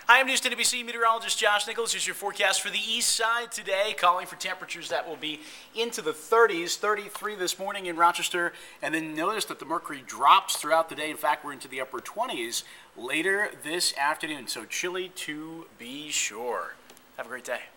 Hi, I'm News10NBC Meteorologist Josh Nichols. Here's your forecast for the east side today, calling for temperatures that will be into the 30s, 33 this morning in Rochester, and then notice that the mercury drops throughout the day. In fact, we're into the upper 20s later this afternoon, so chilly to be sure. Have a great day.